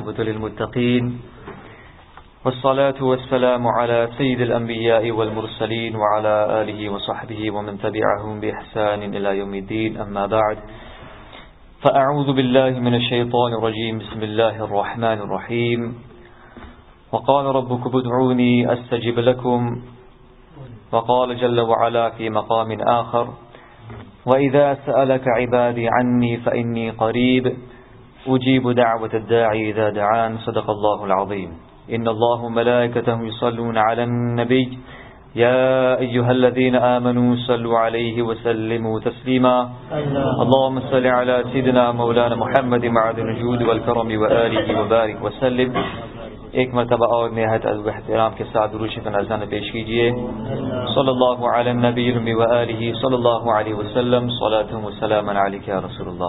والعاقبة للمتقين والصلاة والسلام على سيد الأنبياء والمرسلين وعلى آله وصحبه ومن تبعهم بإحسان إلى يوم الدين. أما بعد، فأعوذ بالله من الشيطان الرجيم. بسم الله الرحمن الرحيم. وقال ربكم ادعوني أستجب لكم، وقال جل وعلا في مقام آخر: وإذا سألك عبادي عني فإني قريب أجيب دعوة الداعي إذا دعان. صدق الله العظيم. إن الله وملائكته يصلون على النبي يا أيها الذين آمنوا صلوا عليه وسلموا تسليما. اللهم صل على سيدنا مولانا محمد معدن الجود والكرم وآله وبارك وسلم. ایک مرتبہ اور نہایت ادب و احترام کے ساتھ درود شریف نذرانہ پیش کیجیے. صلی اللہ علی النبی المی و آلہ صلی اللہ علیہ وسلم. صلاۃ و سلام علیک یا رسول اللہ.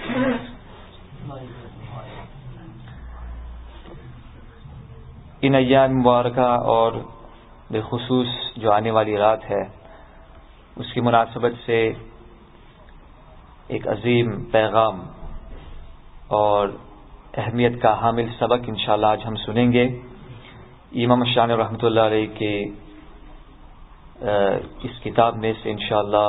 ان ایام مبارکہ اور بالخصوص جو آنے والی رات ہے، اس کی مناسبت سے ایک عظیم پیغام اور اہمیت کا حامل سبق انشاءاللہ آج ہم سنیں گے. امام شانی رحمۃ اللہ علیہ کے اس کتاب میں سے انشاءاللہ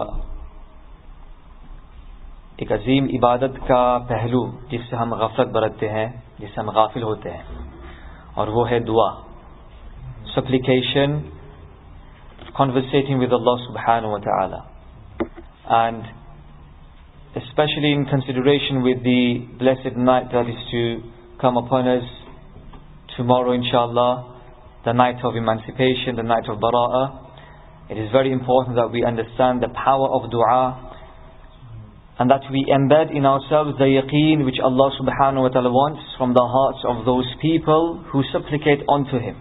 ایک عظیم عبادت کا پہلو جس سے ہم غفلت برتتے ہیں، جس سے ہم غافل ہوتے ہیں، اور وہ ہے دعا. supplication, conversating with Allah subhanahu wa ta'ala, and especially in consideration with the blessed night that is to come upon us tomorrow inshallah, the night of emancipation, the night of bara'ah. It is very important that we understand the power of dua and that we embed in ourselves the yaqeen which Allah subhanahu wa ta'ala wants from the hearts of those people who supplicate unto Him.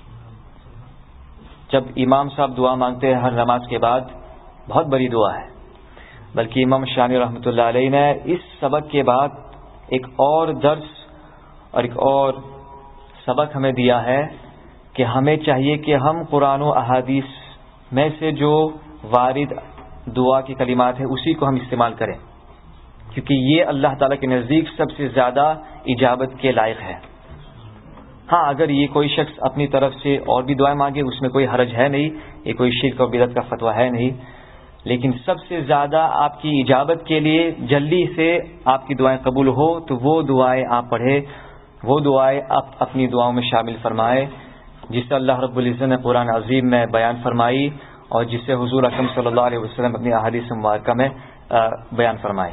جب امام صاحب دعا مانگتے ہیں ہر نماز کے بعد، بہت بڑی دعا ہے، بلکہ امام شانی رحمۃ اللہ علیہ نے اس سبق کے بعد ایک اور درس اور ایک اور سبق ہمیں دیا ہے کہ ہمیں چاہیے کہ ہم قرآن و احادیث میں سے جو وارد دعا کی کلمات ہیں اسی کو ہم استعمال کریں، کیونکہ یہ اللہ تعالیٰ کے نزدیک سب سے زیادہ اجابت کے لائق ہے. ہاں، اگر یہ کوئی شخص اپنی طرف سے اور بھی دعائیں مانگے اس میں کوئی حرج ہے نہیں، یہ کوئی شرک اور بدعت کا فتویٰ ہے نہیں، لیکن سب سے زیادہ آپ کی اجابت کے لیے جلدی سے آپ کی دعائیں قبول ہو تو وہ دعائیں آپ پڑھیں، وہ دعائیں آپ اپنی دعاؤں میں شامل فرمائیں جسے اللہ رب العزت نے قرآن عظیم میں بیان فرمائی اور جسے حضور اکرم صلی اللہ علیہ وسلم اپنی احادیث مبارکہ میں بیان فرمائے.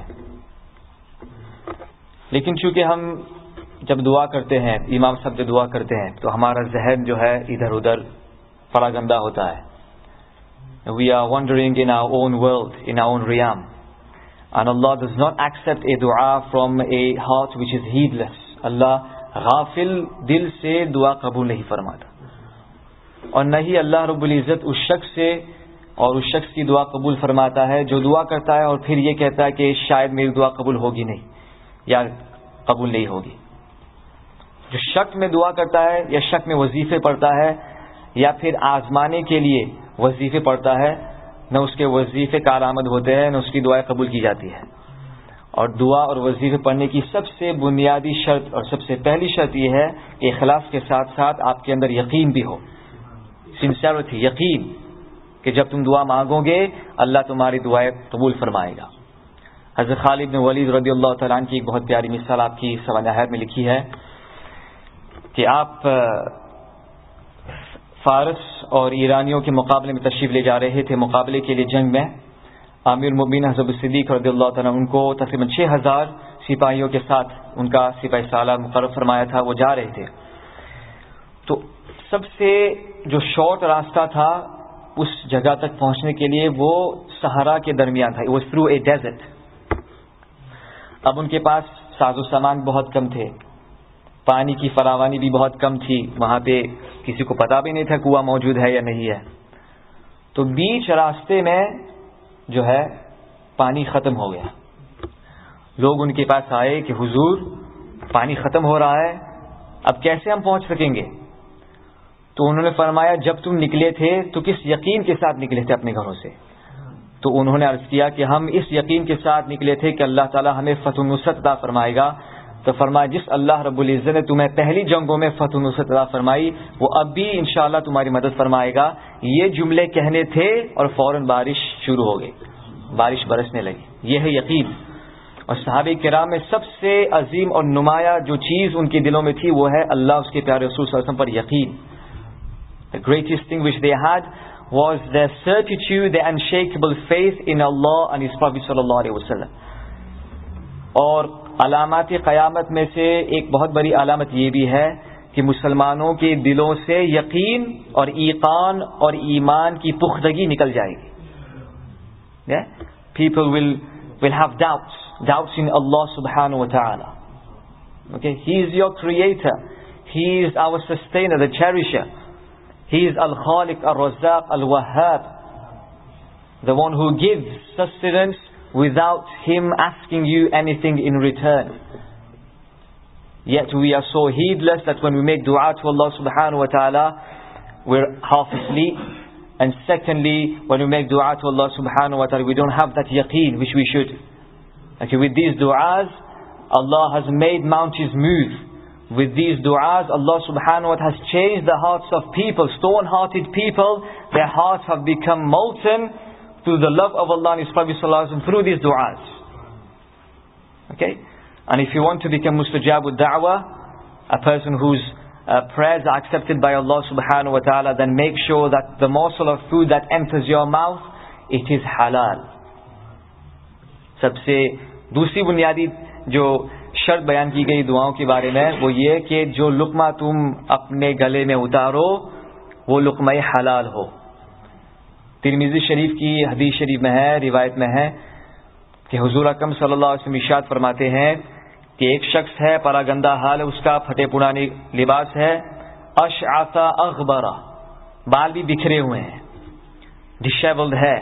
لیکن چونکہ ہم جب دعا کرتے ہیں، امام صاحب جب دعا کرتے ہیں تو ہمارا ذہن جو ہے ادھر ادھر پراگندہ ہوتا ہے. We are wandering in our own world, in our own realm, and Allah does not accept a dua from a heart which is heedless. Allah غافل دل سے دعا قبول نہیں فرماتا، اور نہ ہی اللہ رب العزت اس شخص سے اور اس شخص کی دعا قبول فرماتا ہے جو دعا کرتا ہے اور پھر یہ کہتا ہے کہ شاید میری دعا قبول ہوگی نہیں یا قبول نہیں ہوگی. جو شک میں دعا کرتا ہے یا شک میں وظیفے پڑھتا ہے یا پھر آزمانے کے لیے وظیفے پڑھتا ہے، نہ اس کے وظیفے کارآمد ہوتے ہیں نہ اس کی دعائیں قبول کی جاتی ہے. اور دعا اور وظیفے پڑھنے کی سب سے بنیادی شرط اور سب سے پہلی شرط یہ ہے کہ اخلاص کے ساتھ ساتھ آپ کے اندر یقین بھی ہو، سنسیئرٹی، یقین کہ جب تم دعا مانگو گے اللہ تمہاری دعائیں قبول فرمائے گا. حضرت خالد بن ولید رضی اللہ تعالیٰ عنہ کی ایک بہت پیاری مثال آپ کی سوانح میں لکھی ہے کہ آپ فارس اور ایرانیوں کے مقابلے میں تشریف لے جا رہے تھے، مقابلے کے لیے جنگ میں. امیر المؤمنین حضرت صدیق رضی اللہ تعالیٰ ان کو تقریباً 6000 سپاہیوں کے ساتھ ان کا سپاہی سالار مقرر فرمایا تھا. وہ جا رہے تھے تو سب سے جو شارٹ راستہ تھا اس جگہ تک پہنچنے کے لیے وہ صحرا کے درمیان تھا. It was through a desert. اب ان کے پاس ساز و سامان بہت کم تھے، پانی کی فراوانی بھی بہت کم تھی، وہاں پہ کسی کو پتا بھی نہیں تھا کنواں موجود ہے یا نہیں ہے. تو بیچ راستے میں جو ہے پانی ختم ہو گیا. لوگ ان کے پاس آئے کہ حضور پانی ختم ہو رہا ہے، اب کیسے ہم پہنچ سکیں گے؟ تو انہوں نے فرمایا جب تم نکلے تھے تو کس یقین کے ساتھ نکلے تھے اپنے گھروں سے؟ تو انہوں نے عرض کیا کہ ہم اس یقین کے ساتھ نکلے تھے کہ اللہ تعالی ہمیں فتح و نصرت عطا فرمائے گا، تو فرمایا جس اللہ رب العزت نے تمہیں پہلی جنگوں میں فتح و نصرت عطا فرمائی وہ اب بھی انشاءاللہ تمہاری مدد فرمائے گا. یہ جملے کہنے تھے اور فوراً بارش شروع ہو گئی, بارش برسنے لگی. یہ ہے یقین. اور صحابہ کرام میں سب سے عظیم اور نمایاں جو چیز ان کے دلوں میں تھی وہ ہے اللہ اس کے پیارے رسول صلی اللہ علیہ وسلم پر یقین. The greatest thing which they had was their certitude, their unshakable faith in Allah and His Prophet sallallahu alaihi wasallam. اور علامات قیامت میں سے ایک بہت بڑی علامت یہ بھی ہے کہ مسلمانوں کے دلوں سے یقین اور ایقان اور ایمان کی پختگی نکل جائے گی. People will have doubts in Allah subhanahu wa ta'ala. Okay, He is your creator. He is our sustainer, the cherisher. He is Al-Khaliq, Al-Razzaq, Al-Wahhab, the one who gives sustenance without Him asking you anything in return. Yet we are so heedless that when we make dua to Allah subhanahu wa ta'ala, we're half asleep. And secondly, when we make dua to Allah subhanahu wa ta'ala, we don't have that yaqeen which we should. Okay, with these du'as, Allah has made mountains move. With these du'as, Allah subhanahu wa ta'ala has changed the hearts of people, stone-hearted people. Their hearts have become molten through the love of Allah and His Prophet sallallahu alaihi wasallam through these du'as. Okay? And if you want to become mustajabud da'wah, a person whose prayers are accepted by Allah subhanahu wa ta'ala, then make sure that the morsel of food that enters your mouth, it is halal. سب سے دوسری بنیادی جو شرط بیان کی گئی دعاؤں کے بارے میں وہ یہ کہ جو لقمہ تم اپنے گلے میں اتارو وہ لقمہ حلال ہو. ترمذی شریف کی حدیث شریف میں ہے, روایت میں ہے کہ حضور اکرم صلی اللہ علیہ وسلم ارشاد فرماتے ہیں کہ ایک شخص ہے, پراگندہ حال ہے اس کا, پھٹے پرانے لباس ہے, اشعث اغبرا, بال بھی بکھرے ہوئے ہیں, ڈسہیولڈ ہے,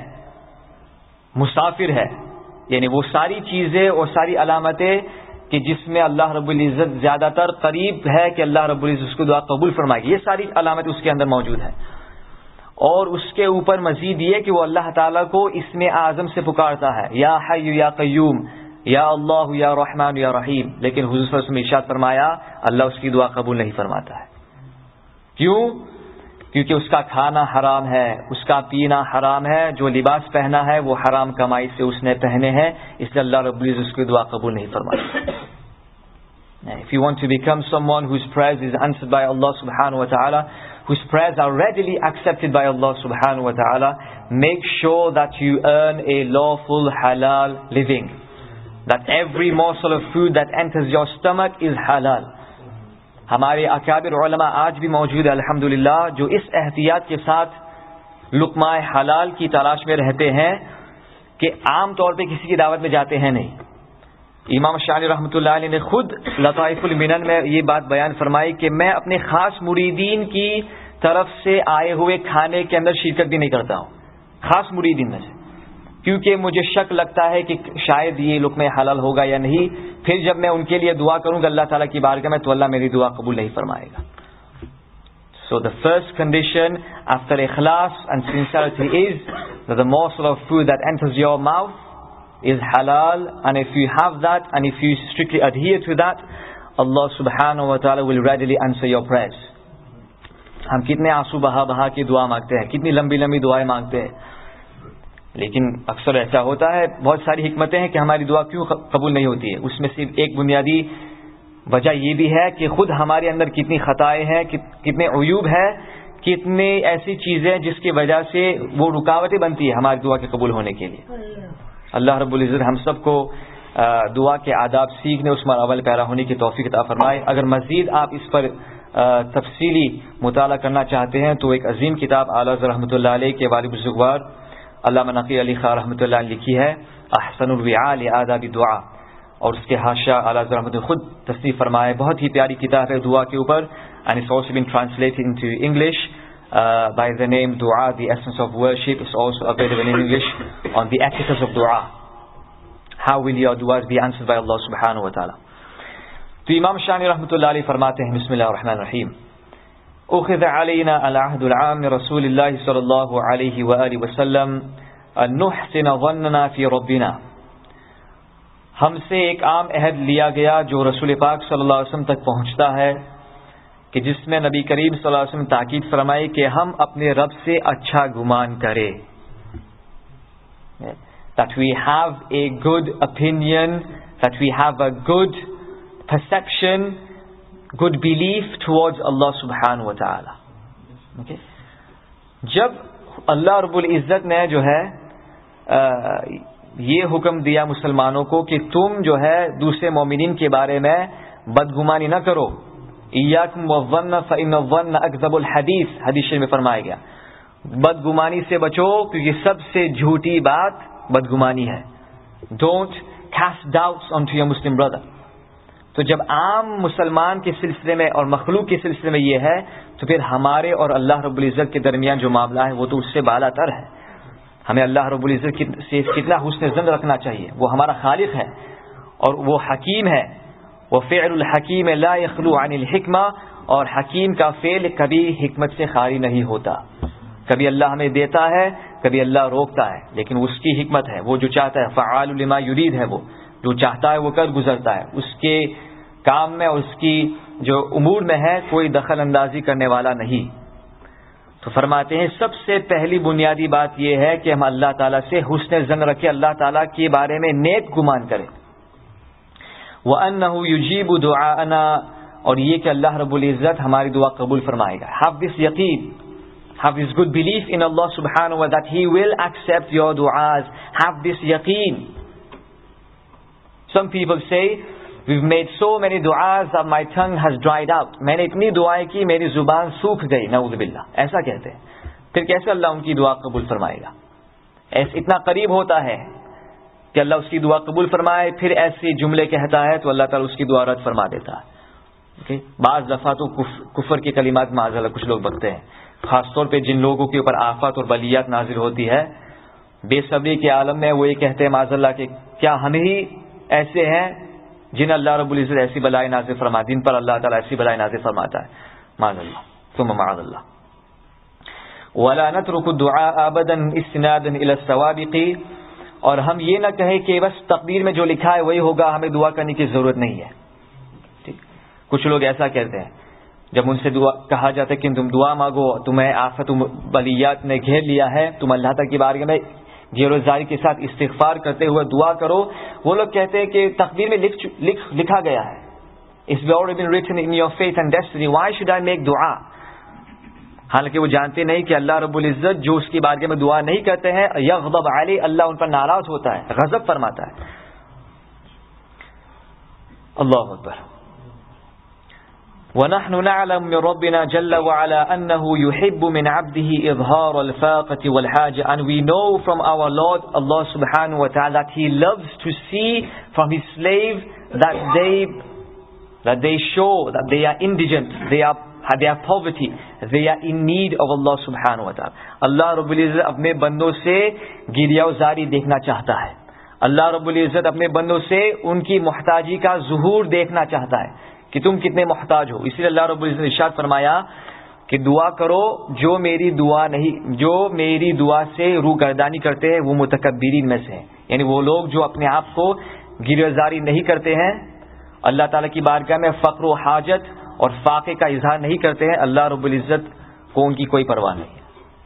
مسافر ہے. یعنی وہ ساری چیزیں اور ساری علامتیں کہ جس میں اللہ رب العزت زیادہ تر قریب ہے کہ اللہ رب العزت اس کو دعا قبول فرمائے گی, یہ ساری علامت اس کے اندر موجود ہے. اور اس کے اوپر مزید یہ کہ وہ اللہ تعالیٰ کو اسم اعظم سے پکارتا ہے, یا حی یا قیوم, یا اللہ یا رحمان یا رحیم. لیکن حضور صلی اللہ علیہ وسلم ارشاد فرمایا اللہ اس کی دعا قبول نہیں فرماتا ہے. کیوں؟ کیونکہ اس کا کھانا حرام ہے, اس کا پینا حرام ہے, جو لباس پہنا ہے وہ حرام کمائی سے اس نے پہنے ہیں, اس لیے اللہ رب العزت اس کی دعا قبول نہیں فرماتا. If you want to become someone whose prayers is answered by Allah subhanahu wa ta'ala, whose prayers are readily accepted by Allah subhanahu wa ta'ala, make sure that you earn a lawful halal living. That every morsel of food that enters your stomach is halal. ہمارے اکابر علماء آج بھی موجود ہے الحمدللہ جو اس احتیاط کے ساتھ لقمہ حلال کی تلاش میں رہتے ہیں کہ عام طور پہ کسی کی دعوت میں جاتے ہیں نہیں. امام شاعری رحمۃ اللہ علیہ نے خود لطائف المنن میں یہ بات بیان فرمائی کہ میں اپنے خاص مریدین کی طرف سے آئے ہوئے کھانے کے اندر شرکت بھی نہیں کرتا ہوں, خاص مریدین میں سے, کیونکہ مجھے شک لگتا ہے کہ شاید یہ لقمہ حلال ہوگا یا نہیں. پھر جب میں ان کے لیے دعا کروں گا اللہ تعالیٰ کی بارگاہ میں تو اللہ میری دعا قبول نہیں فرمائے گا. So the first condition after ikhlas and sincerity is that the morsel of food that enters your mouth is halal, and if you have that and if you strictly adhere to that, Allah subhanahu wa ta'ala will readily answer your prayers. ہم کتنے آنسو بہا بہا کے دعا مانگتے ہیں, کتنی لمبی لمبی دعائیں مانگتے ہیں, لیکن اکثر ایسا ہوتا ہے, بہت ساری حکمتیں ہیں کہ ہماری دعا کیوں قبول نہیں ہوتی ہے. اس میں صرف ایک بنیادی وجہ یہ بھی ہے کہ خود ہمارے اندر کتنی خطائیں ہیں, کتنے عیوب ہیں, کتنی ایسی چیزیں جس کی وجہ سے وہ رکاوٹیں بنتی ہے ہماری دعا کے قبول ہونے کے لیے. اللہ رب العزت ہم سب کو دعا کے آداب سیکھنے, اس میں اول پیرا ہونے کی توفیق عطا فرمائے. اگر مزید آپ اس پر تفصیلی مطالعہ کرنا چاہتے ہیں تو ایک عظیم کتاب اعلیٰ حضرت رحمۃ اللہ علیہ کے والد بزرگوار علامہ نقی علی خان رحمۃ اللہ علیہ لکھی ہے احسن الوعاء لآداب الدعاء, اور اس کے حاشیہ اعلیٰ حضرت رحمۃ اللہ خود تصنیف فرمائے. بہت ہی پیاری کتاب ہے دعا کے اوپر, and it's also been translated into English by the name Dua, the essence of worship. It's also available in English on the etiquette of dua. How will your duas be answered by Allah subhanahu wa ta'ala? تو امام شانی رحمۃ اللہ علیہ فرماتے ہیں بسم اللہ الرحمن الرحیم, اخذ علینا العہد العام من رسول اللہ صلی اللہ علیہ وآلہ وسلم ان نحسن ظننا فی ربنا ہم سے ایک عام عہد لیا گیا جو رسول پاک صلی اللہ علیہ وسلم تک پہنچتا ہے کہ جس میں نبی کریم صلی اللہ علیہ وسلم تاکید فرمائی کہ ہم اپنے رب سے اچھا گمان کریں. That we have a good opinion, that we have a good perception, good belief towards Allah subhanahu wa ta'ala. Okay? جب اللہ رب العزت نے جو ہے یہ حکم دیا مسلمانوں کو کہ تم جو ہے دوسرے مومنین کے بارے میں بدگمانی نہ کرو، ایاکم والظن فإن الظن اکذب الحدیث، حدیث میں فرمایا گیا بدگمانی سے بچو کیونکہ سب سے جھوٹی بات بدگمانی ہے. Don't cast doubts on to your Muslim brother. تو جب عام مسلمان کے سلسلے میں اور مخلوق کے سلسلے میں یہ ہے تو پھر ہمارے اور اللہ رب العزت کے درمیان جو معاملہ ہے وہ تو اس سے بالا تر ہے. ہمیں اللہ رب العزت سے کتنا حسن ظن رکھنا چاہیے. وہ ہمارا خالق ہے اور وہ حکیم ہے. وہ فعل الحکیم لا یخلو عن الحکمہ، اور حکیم کا فعل کبھی حکمت سے خالی نہیں ہوتا. کبھی اللہ ہمیں دیتا ہے، کبھی اللہ روکتا ہے، لیکن اس کی حکمت ہے. وہ جو چاہتا ہے فعال لما یرید ہے، وہ جو چاہتا ہے وہ کر گزرتا ہے. اس کے کام میں اور اس کی جو امور میں ہے کوئی دخل اندازی کرنے والا نہیں. تو فرماتے ہیں سب سے پہلی بنیادی بات یہ ہے کہ ہم اللہ تعالیٰ سے حسن ظن رکھیں، اللہ تعالیٰ کے بارے میں نیک گمان کریں. وَأَنَّهُ يُجِيبُ دُعَاءَنَا، اور یہ کہ اللہ رب العزت ہماری دعا قبول فرمائے گا. Have this yaqeen, have this good belief in Allah subhanahu wa ta'ala that He will accept your du'as. Have this yaqeen. Some people say, we've made so many du'as that my tongue has dried out. میں نے اتنی دعائیں کی میری زبان سوکھ گئی، نعوذ باللہ. ایسا کہتے ہیں. پھر کیسے اللہ ان کی دعا قبول فرمائے گا؟ اتنا قریب ہوتا ہے کہ اللہ اس کی دعا قبول فرمائے، پھر ایسے جملے کہتا ہے تو اللہ تعالیٰ اس کی دعا رد فرما دیتا ہے. بعض دفعہ تو کفر کے کلمات معاذ اللہ کچھ لوگ بکتے ہیں، خاص طور پہ جن لوگوں کے اوپر آفات اور بلیات نازل ہوتی ہے، بے صبری کے عالم میں وہ یہ کہتے ہیں معاذ اللہ کہ کیا ہم ہی ایسے ہیں جن اللہ رب العزت ایسی بلائیں نازل فرما، جن پر اللہ تعالیٰ ایسی بلائیں نازل فرماتا ہے. معاذ اللہ ثم معاذ اللہ. ولا نترك الدعاء ابدا استنادا الى السوابق، اور ہم یہ نہ کہیں کہ بس تقدیر میں جو لکھا ہے وہی ہوگا، ہمیں دعا کرنے کی ضرورت نہیں ہے. ٹھیک، کچھ لوگ ایسا کہتے ہیں جب ان سے دعا کہا جاتا ہے کہ تم دعا مانگو، تمہیں آفت و بلیات نے گھیر لیا ہے، تم اللہ تعالیٰ کی بارگاہ میں گیر و زاری کے ساتھ استغفار کرتے ہوئے دعا کرو. وہ لوگ کہتے ہیں کہ تقدیر میں لکھا گیا ہے. It's already been written in your fate and destiny. Why should I make dua? حالانکہ وہ جانتے نہیں کہ اللہ رب العزت جو اس کی بارگاہ میں دعا نہیں کرتے ہیں یغضب علیہ، اللہ ان پر ناراض ہوتا ہے، غضب فرماتا ہے. اللہ اکبر. وَنَحْنُ نَعْلَمُ مِنْ رَبِّنَا جَلَّ وَعَلَا أَنَّهُ يُحِبُّ مِنْ عَبْدِهِ إِظْهَارَ الْفَاقَةِ وَالْحَاجَةِ, and we know from our Lord Allah subhanahu wa ta'ala that He loves to see from His slave that they show that they are indigent, they are poverty, they are in need of Allah subhanahu wa ta'ala. اللہ رب العزت اپنے بندوں سے گریہ و زاری دیکھنا چاہتا ہے. اللہ رب العزت اپنے بندوں سے ان کی محتاجی کا ظہور دیکھنا چاہتا ہے کہ تم کتنے محتاج ہو. اسی لیے اللہ رب العزت نے ارشاد فرمایا کہ دعا کرو جو میری دعا سے روگردانی کرتے ہیں وہ متکبرین میں سے ہیں. یعنی وہ لوگ جو اپنے آپ کو گریہ و زاری نہیں کرتے ہیں، اللہ تعالیٰ کی بارگاہ میں فقر و حاجت اور فاقے کا اظہار نہیں کرتے ہیں، اللہ رب العزت کو ان کی کوئی پرواہ نہیں ہے.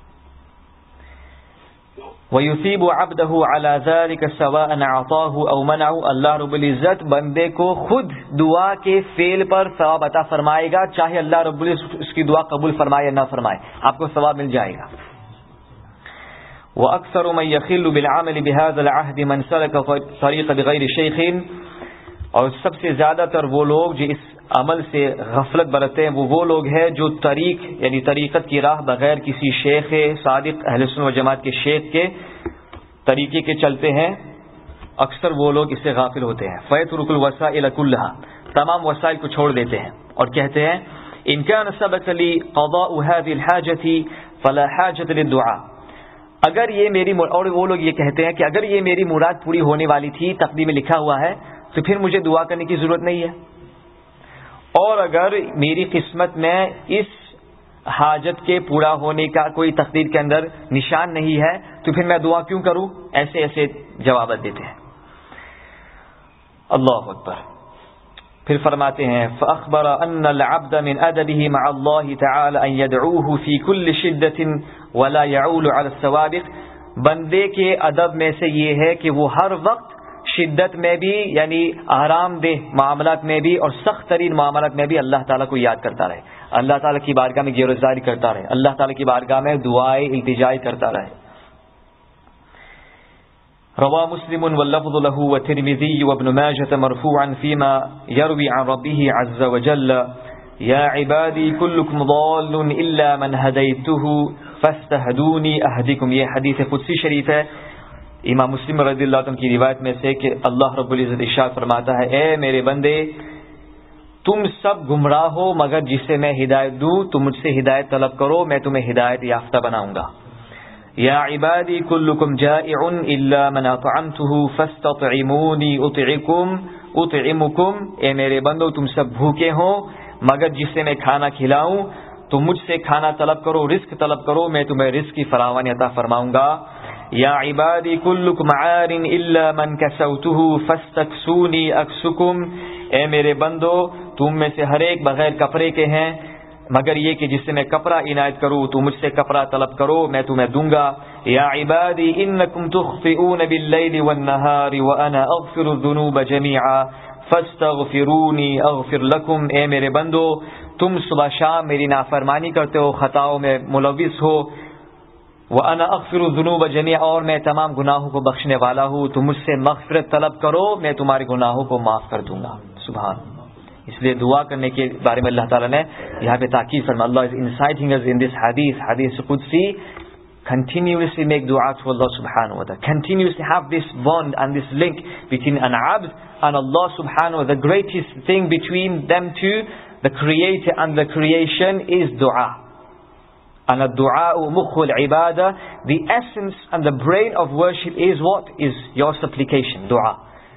وَيُثِيبُ عَبْدَهُ عَلَى ذَلِكَ سَوَاءً أَعْطَاهُ أَوْ مَنَعَهُ، اللہ رب العزت بندے کو خود دعا کے فعل پر ثواب عطا فرمائے گا، چاہے اللہ رب العزت اس کی دعا قبول فرمائے یا نہ فرمائے، آپ کو ثواب مل جائے گا. وَأَكْثَرُ مَنْ يَخِلُّ بِالْعَمَلِ بِهَذَا الْعَهْدِ مَنْ سَلَكَ طَرِيقَ بِغَيْرِ شَيْخٍ، اور سب سے زیادہ تر وہ لوگ جو اس عمل سے غفلت برتتے ہیں وہ لوگ ہیں جو یعنی طریقت کی راہ بغیر کسی شیخ صادق اہل سنت و جماعت کے شیخ کے طریقے کے چلتے ہیں. اکثر وہ لوگ اس سے غافل ہوتے ہیں. فَيَتْرُكُ الْوَسَائِلَ كُلَّهَا، تمام وسائل کو چھوڑ دیتے ہیں اور کہتے ہیں إِن كَانَ سَبَقَ لِي قَضَاءُ هَذِهِ الْحَاجَةِ فَلَا حَاجَةَ لِلدُّعَاءِ، اگر یہ اور وہ لوگ یہ کہتے ہیں کہ اگر یہ میری مراد پوری ہونے والی تھی، تقدیر میں لکھا ہوا ہے، تو پھر مجھے دعا کرنے کی ضرورت نہیں ہے. اور اگر میری قسمت میں اس حاجت کے پورا ہونے کا کوئی تقدیر کے اندر نشان نہیں ہے تو پھر میں دعا کیوں کروں؟ ایسے جوابات دیتے ہیں. اللہ اکبر. پھر فرماتے ہیں فأخبر أن العبد من أدبه مع الله تعالى أن يدعوه في كل شدة ولا يعول على السوابق. بندے کے ادب میں سے یہ ہے کہ وہ ہر وقت شدت میں بھی یعنی آرام دہ معاملات میں بھی اور سخت ترین معاملات میں بھی اللہ تعالیٰ کو یاد کرتا رہے, اللہ تعالیٰ کی بارگاہ میں گریزاری کرتا رہے, اللہ تعالیٰ کی بارگاہ میں دعائیں التجائی کرتا رہے. روا مسلم واللفظ له والترمذي وابن ماجه مرفوعا فيما يروي عن ربه عز وجل يا عبادي كلكم ضال الا من هديته فاستهدوني اهدكم. یہ حدیث قدسی شریف ہے امام مسلم رضی اللہ عنہ کی روایت میں سے کہ اللہ رب العزت ارشاد فرماتا ہے اے میرے بندے تم سب گمراہ ہو مگر جسے میں ہدایت دوں تم مجھ سے ہدایت طلب کرو میں تمہیں ہدایت یافتہ بناؤں گا. یا عبادی کلکم جائع الا من اطعمته فاستطعمونی اطعمکم. اے میرے بندو تم سب بھوکے ہو مگر جسے میں کھانا کھلاؤں تو مجھ سے کھانا طلب کرو, رزق طلب کرو, میں تمہیں رزق کی فراوانی عطا فرماؤں گا. یا عبادی کلکم عار الا من کسوته فاستکسونی اکسکم. اے میرے بندو تم میں سے ہر ایک بغیر کپڑے کے ہیں مگر یہ کہ جس سے میں کپڑا عنایت کروں تو مجھ سے کپڑا طلب کرو میں تمہیں دوں گا. یا عبادی انکم تخطئون باللیل والنہار وانا اغفر الذنوب جميعا فاستغفرونی اغفر لکم. اے میرے بندو تم صبح شام میری نافرمانی کرتے ہو, خطاؤں میں ملوث ہو. وانا اغفر الذنوب جميعا اور میں تمام گناہوں کو بخشنے والا ہوں, تم مجھ سے مغفرت طلب کرو میں تمہارے گناہوں کو معاف کر دوں گا. سبحان. اس لیے دعا کرنے کے بارے میں اللہ تعالیٰ نے یہاں پہ تاکید فرمایا. اللہ is inciting us in this hadith قدسی, continuously make dua to Allah subhanahu wa ta'ala, continuously have this bond and this link between an abd and Allah subhanahu wa ta'ala. The greatest thing between them two, the creator and the creation, is dua. And ad-du'a mukhul ibadah, the essence and the brain of worship is what? Is your supplication, dua.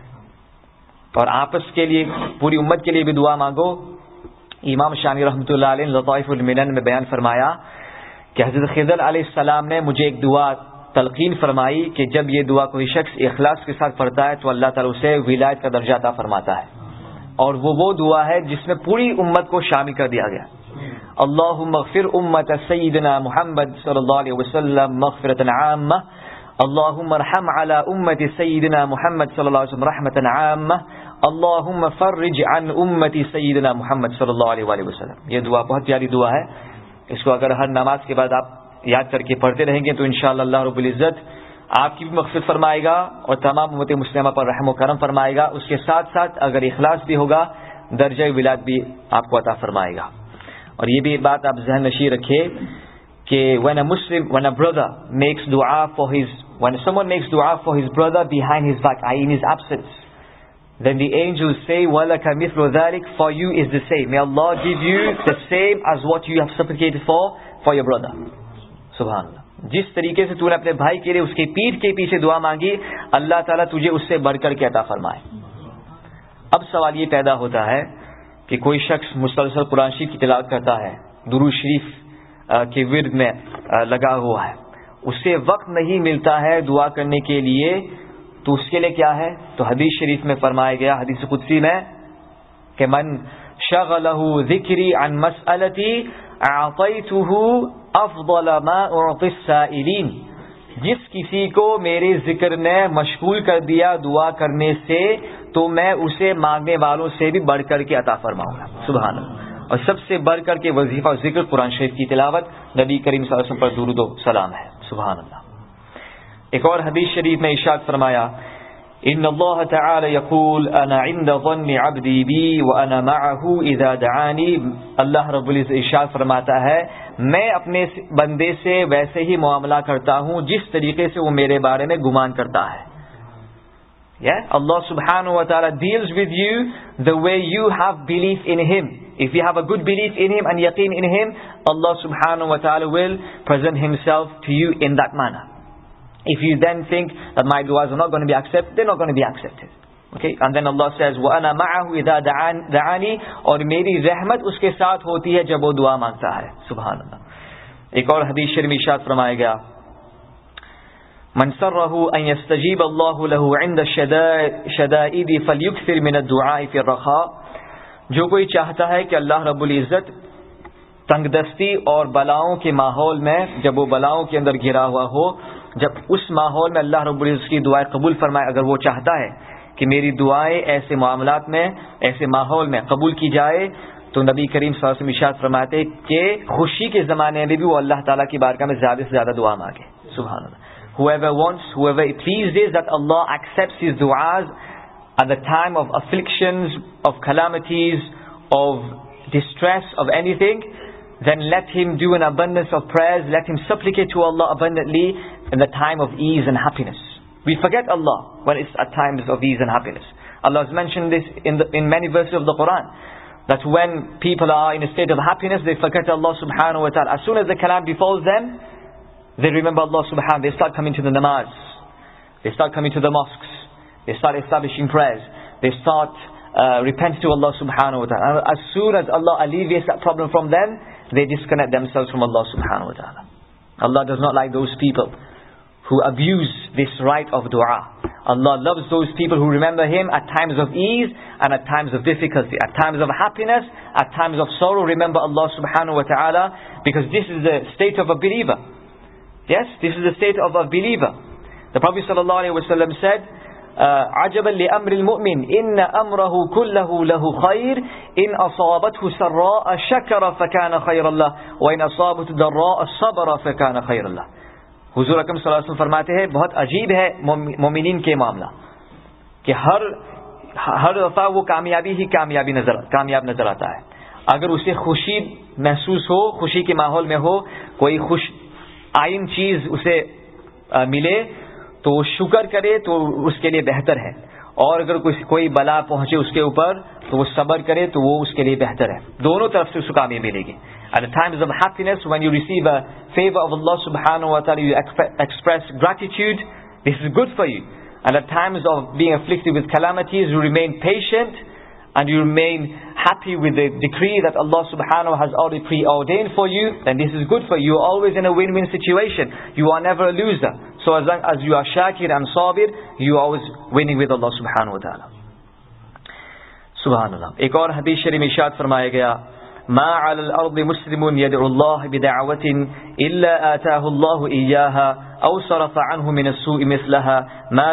اور آپس کے لیے پوری امت کے لیے بھی دعا مانگو. امام شامی رحمۃ اللہ علیہ نے لطائف المنن میں بیان فرمایا کہ حضرت خضر علیہ السلام نے مجھے ایک دعا تلقین فرمائی کہ جب یہ دعا کوئی شخص اخلاص کے ساتھ پڑھتا ہے تو اللہ تعالیٰ اسے ولایت کا درجہ عطا فرماتا ہے. اور وہ دعا ہے جس میں پوری امت کو شامل کر دیا گیا. اللہم اغفر امت سیدنا محمد صلی اللہ علیہ وسلم مغفرۃ عامہ. اللہم ارحم علی امت سیدنا محمد صلی اللہ علیہ وسلم رحمۃ عامہ. اللہم فرج عن امت سیدنا محمد صلی اللہ علیہ وآلہ وسلم. یہ دعا بہت پیاری دعا ہے. اس کو اگر ہر نماز کے بعد آپ یاد کر کے پڑھتے رہیں گے تو انشاءاللہ اللہ رب العزت آپ کی بھی مغفرت فرمائے گا اور تمام امت مسلمہ پر رحم و کرم فرمائے گا. اس کے ساتھ ساتھ اگر اخلاص بھی ہوگا درجہ ولایت بھی آپ کو عطا فرمائے گا. اور یہ بھی بات آپ ذہن نشین رکھیں کہ when someone makes dua for his brother behind his back, in his absence, then the angels say وَلَكَ مِثْلُ ذَلِكَ, for you is the same. May Allah give you the same as what you have supplicated for your brother. Subhanallah. جس طریقے سے تو نے اپنے بھائی کے لیے اس کی پیٹھ کے پیچھے دعا مانگی اللہ تعالیٰ تجھے اس سے بڑھ کر کے عطا فرمائے. اب سوال یہ پیدا ہوتا ہے کہ کوئی شخص مسلسل قرآن شریف کی تلاوت کرتا ہے, درود شریف کے ورد میں لگا ہوا ہے, اسے وقت نہیں ملتا ہے دعا کرنے کے لیے, تو اس کے لیے کیا ہے؟ تو حدیث شریف میں فرمایا گیا حدیث قدسی میں کہ من شغلہ ذکری عن مسئلتی اعطیتہ افضل ما اعطی السائلین. جس کسی کو میرے ذکر نے مشغول کر دیا دعا کرنے سے تو میں اسے مانگنے والوں سے بھی بڑھ کر کے عطا فرماؤں گا. سبحان اللہ. اور سب سے بڑھ کر کے وظیفہ ذکر قرآن شریف کی تلاوت, نبی کریم صلی اللہ علیہ وسلم پر درود و سلام ہے. سبحان اللہ. ایک اور حدیث شریف میں ارشاد فرمایا ان اللہ تعالی یقول انا عند ظن عبدی بی وانا معه اذا دعانی. اللہ رب العزت ارشاد فرماتا ہے میں اپنے بندے سے ویسے ہی معاملہ کرتا ہوں جس طریقے سے وہ میرے بارے میں گمان کرتا ہے. Allah subhanahu wa ta'ala deals with you the way you have belief in him. If you have a good belief in him and yaqeen in him, Allah subhanahu wa ta'ala will present himself to you in that manner. If you then think that my du'as are not going to be accepted, they're not going to be accepted. Okay? And then Allah says, وَأَنَا مَعَهُ إِذَا دَعَانِي, اور میری رحمت اس کے ساتھ ہوتی ہے جب وہ دعا مانگتا ہے. سبحان اللہ. ایک اور حدیث شریف میں ارشاد فرمایا گیا من سره ان يستجيب الله له عند الشدائد فليكثر من الدعاء في الرخاء. جو کوئی چاہتا ہے کہ اللہ رب العزت تنگ دستی اور بلاؤں کے ماحول میں، جب وہ بلاؤں کے اندر گھرا ہوا ہو، جب اس ماحول میں اللہ رب العزت کی دعائیں قبول فرمائے، اگر وہ چاہتا ہے کہ میری دعائیں ایسے معاملات میں، ایسے ماحول میں قبول کی جائے، تو نبی کریم صلی اللہ علیہ وسلم ارشاد فرماتے کہ خوشی کے زمانے میں بھی وہ اللہ تعالیٰ کی بارگاہ میں زیادہ سے زیادہ دعا مانگے. سبحان اللہ. Whoever it pleases that Allah accepts his du'as at the time of afflictions, of calamities, of distress, of anything, then let him do an abundance of prayers, let him supplicate to Allah abundantly in the time of ease and happiness. We forget Allah when it's at times of ease and happiness. Allah has mentioned this in many verses of the Quran, that when people are in a state of happiness, they forget Allah subhanahu wa ta'ala. As soon as the kalam befalls them, they remember Allah subhanahu, they start coming to the namaz, they start coming to the mosques, they start establishing prayers, they start repenting to Allah subhanahu wa ta'ala. As soon as Allah alleviates that problem from them, they disconnect themselves from Allah subhanahu wa ta'ala. Allah does not like those people who abuse this right of dua. Allah loves those people who remember Him at times of ease and at times of difficulty, at times of happiness, at times of sorrow. Remember Allah subhanahu wa ta'ala, because this is the state of a believer. Yes, this is the state of a believer. The Prophet sallallahu alaihi wasallam said, عَجَبًا لِأَمْرِ الْمُؤْمِنِ إِنَّ أَمْرَهُ كُلَّهُ لَهُ خَيْرٌ إِنْ أَصَابَتْهُ سَرَّاءَ شَكَرَ فَكَانَ خَيْرًا لَهُ وَإِنْ أَصَابَتْهُ ضَرَّاءَ صَبَرَ فَكَانَ خَيْرًا لَهُ. حضور اکرم صلی اللہ علیہ وسلم فرماتے ہیں بہت عجیب ہے مومنین کے معاملہ کہ ہر دفعہ وہ کامیاب نظر آتا ہے. اگر اسے خوشی محسوس ہو، خوشی کے ماحول میں ہو، کوئی خوش آئین چیز اسے ملے تو وہ شکر کرے تو اس کے لیے بہتر ہے، اور اگر کوئی بلا پہنچے اس کے اوپر تو وہ صبر کرے تو وہ اس کے لیے بہتر ہے. دونوں طرف سے اس کو کامیابی ملے گی. At the times of happiness, when you receive a favor of Allah subhanahu wa ta'ala, you express gratitude, this is good for you. And at times of being afflicted with calamities, you remain patient and you remain happy with the decree that Allah subhanahu wa ta'ala has already preordained for you, then this is good for you. You are always in a win-win situation. You are never a loser. So as long as you are shakir and sabir, you are always winning with Allah subhanahu wa ta'ala. Subhanallah. ایک اور حدیث شریف ارشاد فرمایا گیا، ما على الارض مسلم يدعو الله بدعوة الا آتاه الله اياها او صرف عنه من السوء مثلها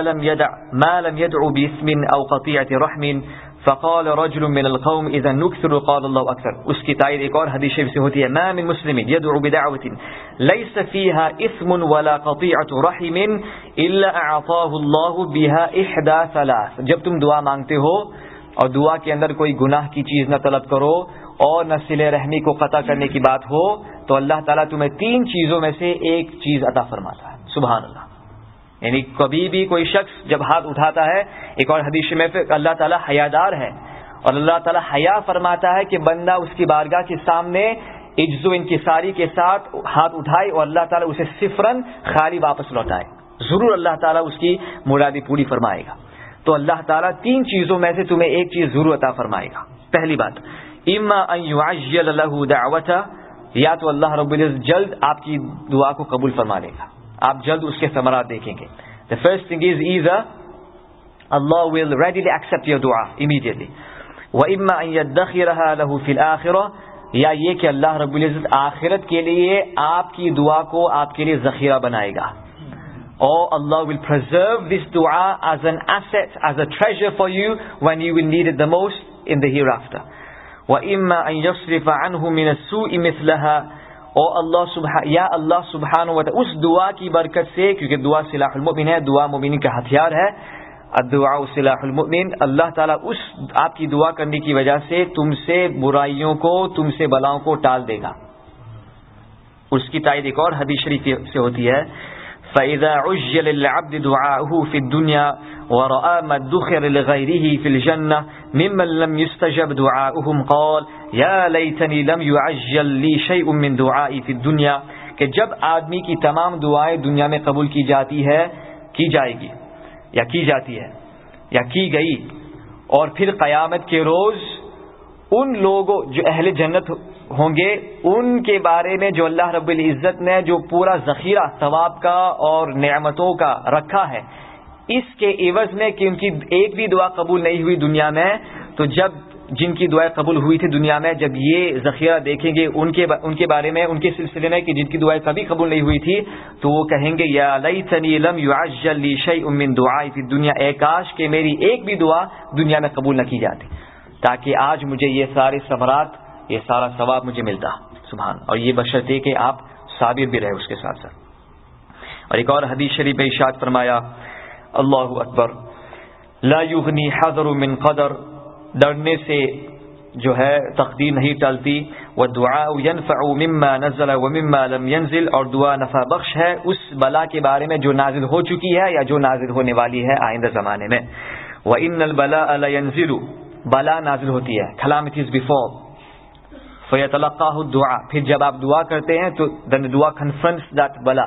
ما لم يدعو باسم او قطيعة رحم فقال رجل من القوم اذا نكثر قال الله اكثر. اس کی تائید ایک اور حدیث شریف سے ہوتی ہے، ما من مسلم يدعو بدعوة ليس فيها اثم ولا قطيعة رحم الا اعطاه الله بها احدى ثلاث. جب تم دعا مانگتے ہو اور دعا کے اندر کوئی گناہ کی چیز نہ طلب کرو اور نہ صلہ رحمی کو قطع کرنے کی بات ہو، تو اللہ تعالیٰ تمہیں تین چیزوں میں سے ایک چیز عطا فرماتا ہے. سبحان اللہ. یعنی کبھی بھی کوئی شخص جب ہاتھ اٹھاتا ہے، ایک اور حدیث میں اللہ تعالیٰ حیادار ہے اور اللہ تعالیٰ حیا فرماتا ہے کہ بندہ اس کی بارگاہ کے سامنے عجز و انکساری کے ساتھ ہاتھ اٹھائے اور اللہ تعالیٰ اسے صفراً خالی واپس لوٹائے. ضرور اللہ تعالیٰ اس کی مرادی پوری فرمائے گا. تو اللہ تعالیٰ تین چیزوں میں سے تمہیں ایک چیز ضرور عطا فرمائے گا. پہلی بات، اما ان يعجل له دعوته، یا تو اللہ رب العزت جلد آپ کی دعا کو قبول فرما لے گا، آپ جلد اس کے ثمرات دیکھیں گے. The first thing is either Allah will readily accept your dua immediately, وَإِمَّا أَن يَدَّخِرَهَا لَهُ فِي الْآخِرَةِ، یا یہ کہ اللہ رب العزت آخرت کے لیے آپ کی دعا کو آپ کے لیے ذخیرہ بنائے گا. Or Allah will preserve this dua as an asset, as a treasure for you when you will need it the most in the hereafter. وَإِمَّا أَن يَصْرِفَ عَنْهُ مِنَ السُّوءِ مِثْلَهَا، اور یا اللہ سبحانہ و تعالی اس دعا کی برکت سے، کیونکہ دعا سلاح المؤمن ہے، دعا مومن کا ہتھیار ہے، الدعاء سلاح المؤمن، اللہ تعالیٰ اس آپ کی دعا کرنے کی وجہ سے تم سے برائیوں کو، تم سے بلاؤں کو ٹال دے گا. اس کی تائید ایک اور حدیث شریف سے ہوتی ہے، فَإِذَا عُجِّلَ لِلْعَبْدِ دُعَاؤُهُ فِي الدُّنْيَا وَرَأَى مَا ادُّخِرَ لِغَيْرِهِ فِي الْجَنَّةِ مِمَّن لَّمْ يُسْتَجَبْ دُعَاؤُهُمْ قَالَ يَا لَيْتَنِي لَمْ يُعَجَّلْ لِي شَيْءٌ مِّن دُعَائِي فِي الدُّنْيَا، کہ جب آدمی کی تمام دعائیں دنیا میں قبول کی جاتی ہے، کی جائے گی یا کی جاتی ہے یا کی گئی، اور پھر قیامت کے روز ان لوگوں جو اہل جنت ہوں گے ان کے بارے میں جو اللہ رب العزت نے جو پورا ذخیرہ ثواب کا اور نعمتوں کا رکھا ہے، اس کے عوض میں کہ ان کی ایک بھی دعا قبول نہیں ہوئی دنیا میں، تو جب جن کی دعائیں قبول ہوئی تھی دنیا میں، جب یہ ذخیرہ دیکھیں گے ان کے بارے میں، ان کے سلسلے میں کہ جن کی دعائیں کبھی قبول نہیں ہوئی تھی، تو وہ کہیں گے یا لیتنی لم یعجل لی شیء من دعائی فی الدنیا، اے کاش کہ میری ایک بھی دعا دنیا میں قبول نہ کی جاتی، تاکہ آج مجھے یہ سارے ثمرات، یہ سارا ثواب مجھے ملتا. سبحان. اور یہ بشرطے کہ آپ صابر بھی رہے اس کے ساتھ ساتھ. اور ایک اور حدیث شریف میں ارشاد فرمایا، اللہ اکبر، لا یغنی حذر من قدر، ڈرنے سے جو ہے تقدیر نہیں ٹلتی، والدعاء ينفع مما نزل ومما لم ينزل، اور دعا نفع بخش ہے اس بلا کے بارے میں جو نازل ہو چکی ہے یا جو نازل ہونے والی ہے آئندہ زمانے میں. وَإِنَّ الْبَلَاءَ لَيَنزِلُ، بلا نازل ہوتی ہے، calamities befall. فَيَتَلَقَّاهُ الدُّعَاء، پھر جب آپ دعا کرتے ہیں تو then the dua confronts that بلا،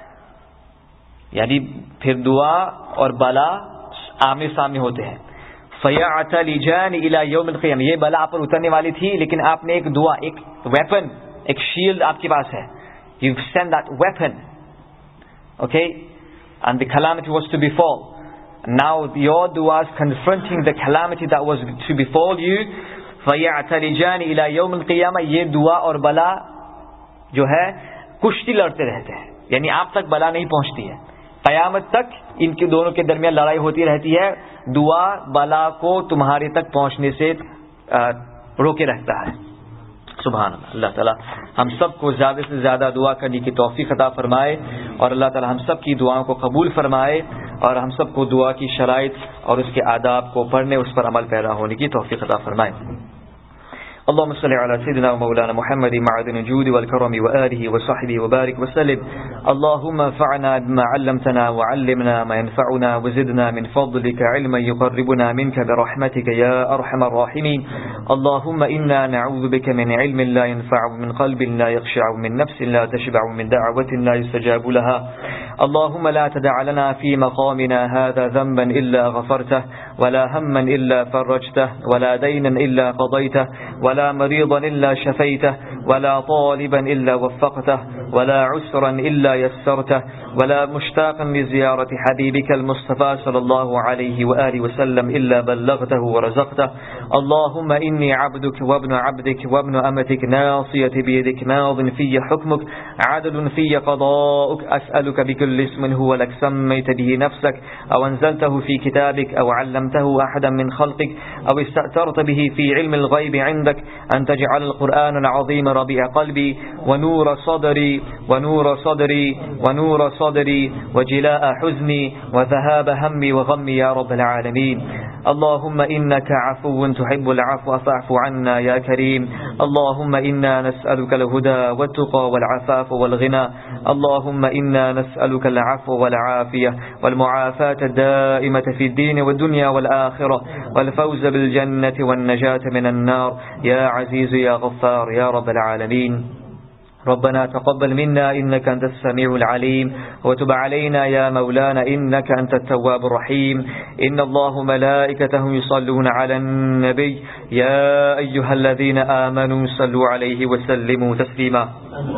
یعنی پھر دعا اور بلا آمنے سامنے ہوتے ہیں. فَيَعْتَلِجَانِ إِلَى يَوْمِ الْقِيَامَةِ، یہ بلا آپ پر اترنے والی تھی لیکن آپ نے ایک دعا، ایک ویپن، ایک شیلڈ آپ کے پاس ہے. You send that weapon, okay, and the calamity was to befall. Now your dua is confronting the calamity that was to befall you. فَيَعْتَلِجَانِ إِلَى يَوْمِ الْقِيَامَةِ، یہ دعا اور بلا جو ہے کشتی لڑتے رہتے ہیں، یعنی آپ تک بلا نہیں پہنچتی ہے، قیامت تک ان کے دونوں کے درمیان لڑائی ہوتی رہتی ہے. دعا بلا کو تمہارے تک پہنچنے سے روکے رہتا ہے. سبحان اللہ. اللہ تعالیٰ ہم سب کو زیادہ سے زیادہ دعا کرنے کی توفیق عطا فرمائے، اور اللہ تعالیٰ ہم سب کی دعاؤں کو قبول فرمائے، اور ہم سب کو دعا کی شرائط اور اس کے آداب کو پڑھنے، اس پر عمل پیرا ہونے کی توفیق عطا فرمائے. اللهم صل على سيدنا ومولانا محمد معدن الجود والكرم وآله وصحبه وبارك وسلم. اللهم انفعنا بما علمتنا وعلمنا ما ينفعنا وزدنا من فضلك علما يقربنا منك برحمتك يا أرحم الراحمين. اللهم إنا نعوذ بك من علم لا ينفع، من قلب لا يخشع، من نفس لا تشبع، من دعوة لا يستجاب لها. اللهم لا تدع لنا في مقامنا هذا ذنبا إلا غفرته، ولا هما إلا فرجته، ولا دينا إلا قضيته، ولا مريضا إلا شفيته، ولا طالبا إلا وفقته، ولا عسرا إلا يسرته، ولا مشتاقا لزيارة حبيبك المصطفى صلى الله عليه وآله وسلم إلا بلغته ورزقته. اللهم إني عبدك وابن عبدك وابن أمتك، ناصيتي بيدك، ماض في حكمك، عدل في قضاؤك. أسألك بكل اسم هو لك سميت به نفسك، أو أنزلته في كتابك، أو علمته أحدا من خلقك، أو استأثرت به في علم الغيب عندك، أن تجعل القرآن العظيم ربيع قلبي ونور صدري ونور صدري ونور صدري وجلاء حزني وذهاب همي وغمي يا رب العالمين. اللهم إنك عفو تحب العفو فاعف عنا يا كريم. اللهم إنا نسألك الهدى والتقى والعفاف والغنى. اللهم إنا نسألك العفو والعافية والمعافاة الدائمة في الدين والدنيا والآخرة، والفوز بالجنة والنجاة من النار يا عزيز يا غفار يا رب العالمين. ربنا تقبل منا إنك أنت السميع العليم، وتب علينا يا مولانا إنك أنت التواب الرحيم. إن الله ملائكته يصلون على النبي يا أيها الذين آمنوا صلوا عليه وسلموا تسليما.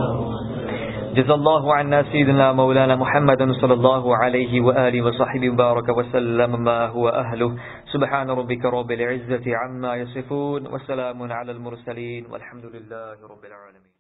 جزا الله عنا سيدنا مولانا محمد صلى الله عليه وآله وصحبه وبارك وسلم ما هو أهله. سبحان ربك رب العزة عما يصفون، وسلام على المرسلين، والحمد لله رب العالمين.